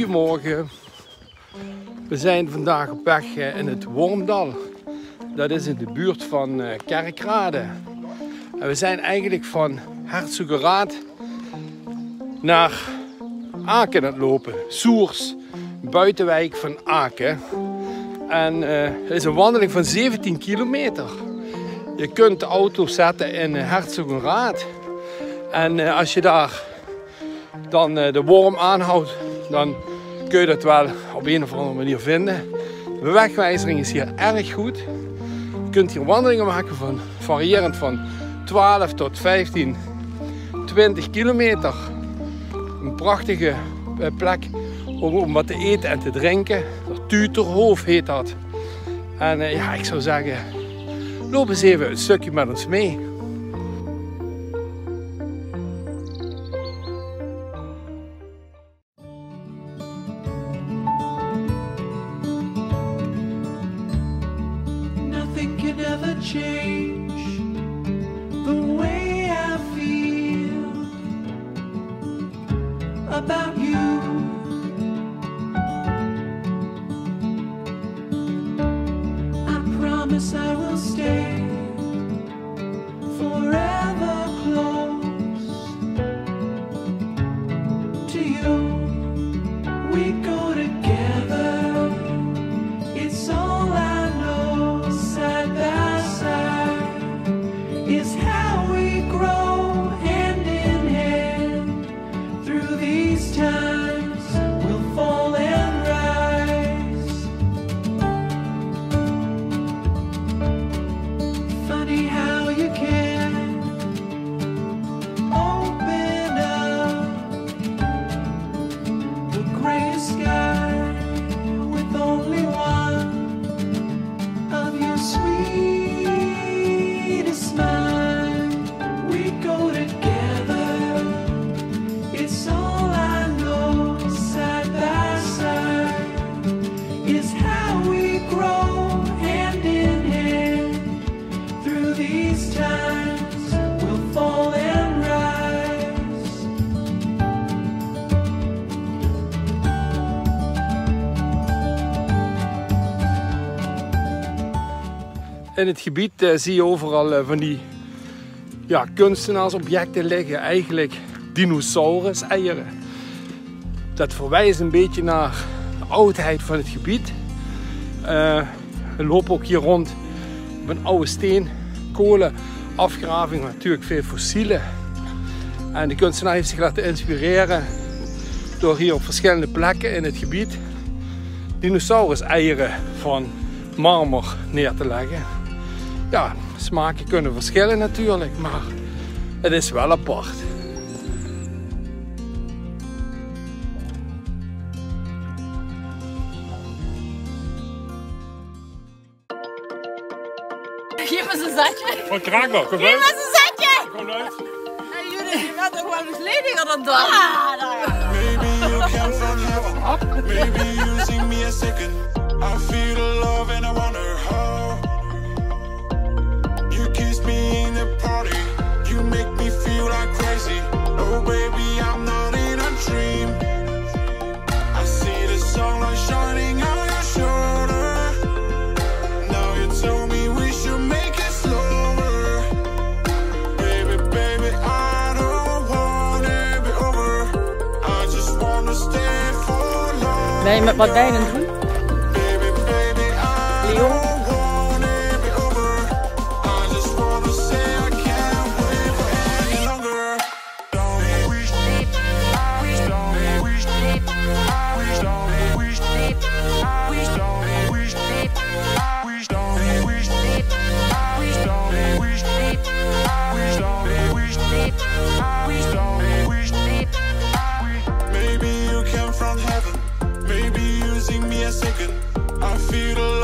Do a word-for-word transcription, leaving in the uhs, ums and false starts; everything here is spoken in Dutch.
Goedemorgen. We zijn vandaag op weg in het Wormdal. Dat is in de buurt van Kerkrade. En we zijn eigenlijk van Herzogenrath naar Aken aan het lopen. Soers, buitenwijk van Aken. En uh, het is een wandeling van zeventien kilometer. Je kunt de auto zetten in Herzogenrath. En uh, als je daar dan uh, de Worm aanhoudt, dan kun je dat wel op een of andere manier vinden. De wegwijzering is hier erg goed. Je kunt hier wandelingen maken van variërend van twaalf tot vijftien, twintig kilometer. Een prachtige plek om wat te eten en te drinken. Tuterhof heet dat. En uh, ja, ik zou zeggen, loop eens even een stukje met ons mee. Nothing can ever change the way I feel about you. I will stay forever close to you. We go together, it's all I know. Side by side is how we grow, hand in hand through these times. We'll fall and rise. Funny how you can open up the gray sky with only one of your sweetest smile. We go together, it's all I know. Side by side is how we grow, hand in hand. Through these times, we'll fall and rise. In het gebied uh, zie je overal uh, van die ja, kunstenaarsobjecten liggen. Eigenlijk dinosaurus-eieren. Dat verwijst een beetje naar de oudheid van het gebied. Uh, we lopen ook hier rond op een oude steenkolenafgraving, natuurlijk veel fossielen. En de kunstenaar heeft zich laten inspireren door hier op verschillende plekken in het gebied dinosaurus-eieren van marmer neer te leggen. Ja, smaken kunnen verschillen natuurlijk, maar het is wel apart. Geef me een zetje. Wat kraak wel, kom Geef me een zetje. Kom uit. Hey, jullie, je gaat toch wel eens lediger dan dat? Ah, daar. Maybe you came from heaven. Maybe you see me a second. I feel the love and I wonder how. You kiss me in the party. You make me feel like crazy. Oh baby, I'm not in a dream. I see the sunlight shining on your shoulder. Now you tell me we should make it slower. Baby, baby, I don't want it be over. I just wanna stay for long. Ben je met wat bijnen doen? Baby, baby, I Leo? don't want it be over. I just wanna say I can't wait for any longer. Don't wish, wish, don't wish, don't wish, don't wish, wish, don't wish, wish, don't wish, wish, don't wish, wish, don't wish, wish, don't wish. Maybe you came from heaven. Maybe you see me a second. I feel the